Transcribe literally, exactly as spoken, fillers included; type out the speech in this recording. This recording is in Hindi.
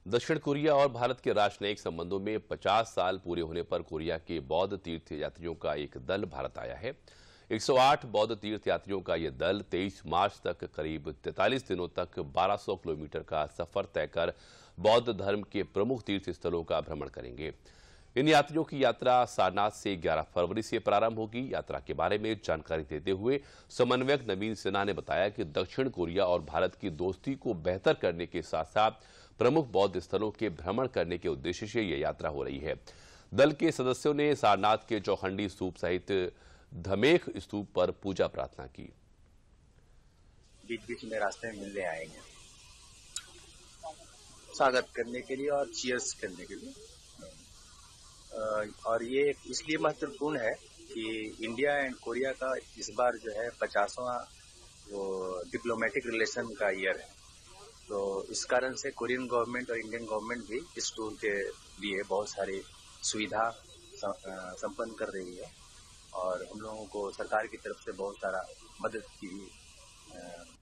दक्षिण कोरिया और भारत के राजनयिक संबंधों में पचास साल पूरे होने पर कोरिया के बौद्ध तीर्थ यात्रियों का एक दल भारत आया है। एक सौ आठ बौद्ध तीर्थ यात्रियों का यह दल तेईस मार्च तक करीब तैंतालीस दिनों तक बारह सौ किलोमीटर का सफर तय कर बौद्ध धर्म के प्रमुख तीर्थ स्थलों का भ्रमण करेंगे। इन यात्रियों की यात्रा सारनाथ से ग्यारह फरवरी से प्रारंभ होगी। यात्रा के बारे में जानकारी देते हुए समन्वयक नवीन सिन्हा ने बताया कि दक्षिण कोरिया और भारत की दोस्ती को बेहतर करने के साथ साथ प्रमुख बौद्ध स्थलों के भ्रमण करने के उद्देश्य से यह यात्रा हो रही है। दल के सदस्यों ने सारनाथ के चौखंडी स्तूप सहित धमेख स्तूप पर पूजा प्रार्थना की। बीच बीच में रास्ते में मिलने आएंगे स्वागत करने के लिए और चीयर्स करने के लिए। और ये इसलिए महत्वपूर्ण है कि इंडिया एंड कोरिया का इस बार जो है पचासवां वो डिप्लोमेटिक रिलेशन का ईयर है। तो इस कारण से कोरियन गवर्नमेंट और इंडियन गवर्नमेंट भी इस टूर के लिए बहुत सारी सुविधा संपन्न कर रही है और हम लोगों को सरकार की तरफ से बहुत सारा मदद की